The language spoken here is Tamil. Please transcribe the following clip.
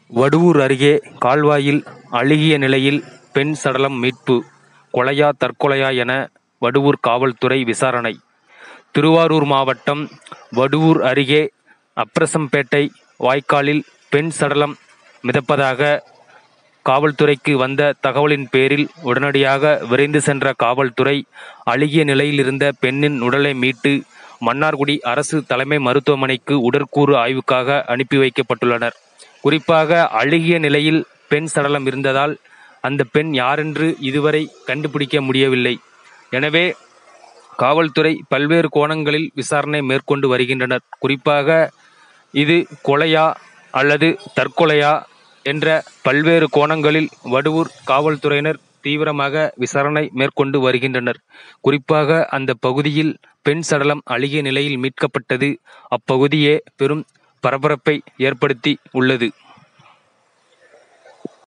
வடுவூர் அருகே கால்வாயில் அழுகிய நிலையில் பெண் சடலம் மீட்பு. கொலையா தற்கொலையா என வடுவூர் காவல்துறை விசாரணை. திருவாரூர் மாவட்டம் வடுவூர் அருகே அப்ரசம்பேட்டை வாய்க்காலில் பெண் சடலம் மிதப்பதாக காவல்துறைக்கு வந்த தகவலின் பேரில் உடனடியாக விரைந்து சென்ற காவல்துறை அழுகிய நிலையில் இருந்த பெண்ணின் உடலை மீட்டு மன்னார்குடி அரசு தலைமை மருத்துவமனைக்கு உடற்கூறு ஆய்வுக்காக அனுப்பி வைக்கப்பட்டுள்ளனர். குறிப்பாக அழுகிய நிலையில் பெண் சடலம் இருந்ததால் அந்த பெண் யாரென்று இதுவரை கண்டுபிடிக்க முடியவில்லை. எனவே காவல்துறை பல்வேறு கோணங்களில் விசாரணை மேற்கொண்டு வருகின்றனர். குறிப்பாக இது கொலையா அல்லது தற்கொலையா என்ற பல்வேறு கோணங்களில் வடுவூர் காவல்துறையினர் தீவிரமாக விசாரணை மேற்கொண்டு வருகின்றனர். குறிப்பாக அந்த பகுதியில் பெண் சடலம் அழுகிய நிலையில் மீட்கப்பட்டது அப்பகுதியே பெரும் பரபரப்பை ஏற்படுத்தி உள்ளது.